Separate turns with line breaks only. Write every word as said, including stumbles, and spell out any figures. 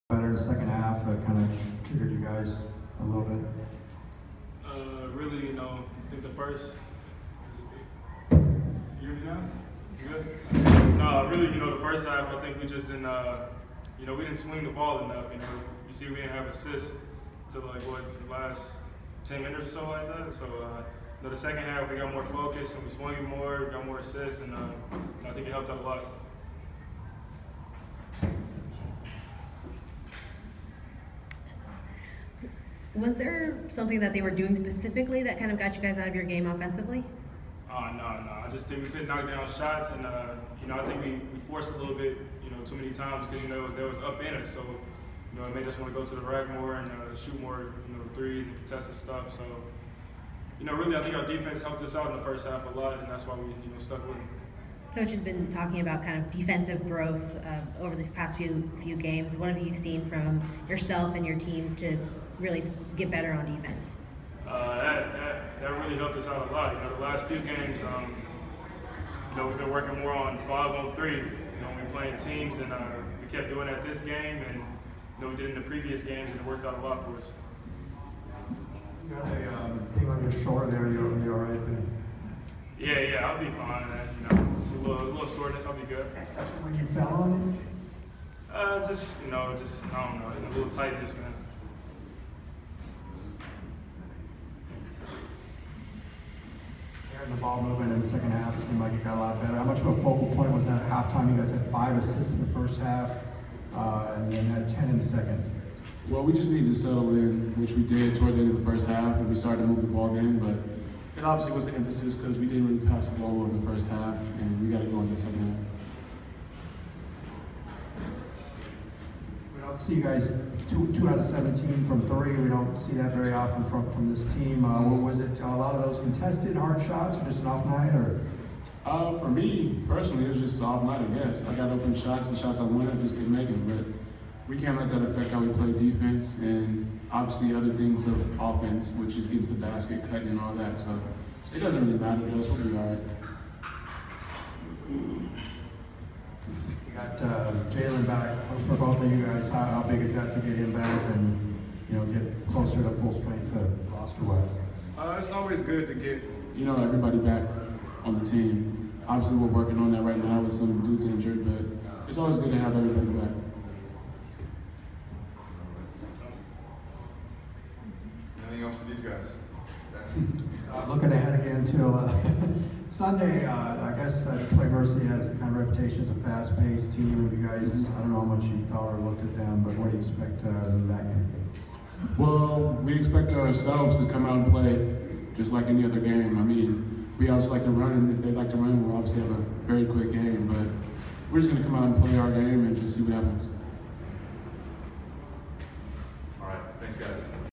Better in the second half, that kind of triggered you guys a little bit?
Uh, really, you know, I think the first. You hear me now? You good? No, really, you know, the first half, I think we just didn't, uh, you know, we didn't swing the ball enough. You know, you see, we didn't have assists to like what the last ten minutes or so like that. So, uh, you know, the second half, we got more focused and we swung it more, we got more assists, and uh, I think it helped out a lot.
Was there something that they were doing specifically that kind of got you guys out of your game offensively?
Oh, no, no. I just think we couldn't knock down shots, and, uh, you know, I think we, we forced a little bit, you know, too many times because, you know, they was up in us. So, you know, it made us want to go to the rack more and uh, shoot more, you know, threes and contested stuff. So, you know, really, I think our defense helped us out in the first half a lot, and that's why we, you know, stuck with them.
Coach has been talking about kind of defensive growth uh, over these past few few games. What have you seen from yourself and your team to really get better on defense?
Uh, that, that, that really helped us out a lot. You know, the last few games, um, you know, we've been working more on five on three. You know, we're playing teams, and uh, we kept doing that this game, and you know, we did it in the previous games, and it worked out a lot for us.
You got a um, thing on your shoulder there. You you all right?
Yeah, yeah, I'll be fine. Man. You know, just a little, a little soreness, I'll be good.
When you fell on it?
Uh, just you know, just I don't know, a little tightness, man.
The ball movement in the second half seemed like it got a lot better. How much of a focal point was that at halftime? You guys had five assists in the first half, uh, and then had ten in the second.
Well, we just needed to settle in, which we did toward the end of the first half, and we started to move the ball game. But it obviously was an emphasis because we didn't really pass the ball in the first half, and we got to go in the second half.
We don't see you guys two, two out of seventeen from three. We don't see that very often from, from this team. Uh, what was it, a lot of those contested hard shots or just an off night? Or?
Uh, for me, personally, it was just an off night, I guess. I got open shots, the shots I wanted, I just couldn't make them. But we can't let that affect how we play defense and obviously other things of offense, which is getting to the basket, cutting and all that. So it doesn't really matter to us. We'll be all right.
You got uh, Jalen back for both of you guys. How, how big is that to get him back and you know get closer to full strength uh, roster-wise?
Uh, it's always good to get you know everybody back on the team. Obviously, we're working on that right now with some dudes injured, but it's always good to have everybody back.
Anything else for these guys?
Uh, looking ahead again till uh, Sunday, uh, I guess uh, Clay Mercy has a kind of reputation as a fast-paced team. Have you guys, I don't know how much you thought or looked at them, but what do you expect uh, in that game?
Well, we expect ourselves to come out and play just like any other game. I mean, we obviously like to run, and if they like to run, we'll obviously have a very quick game, but we're just going to come out and play our game and just see what happens.
All right, thanks guys.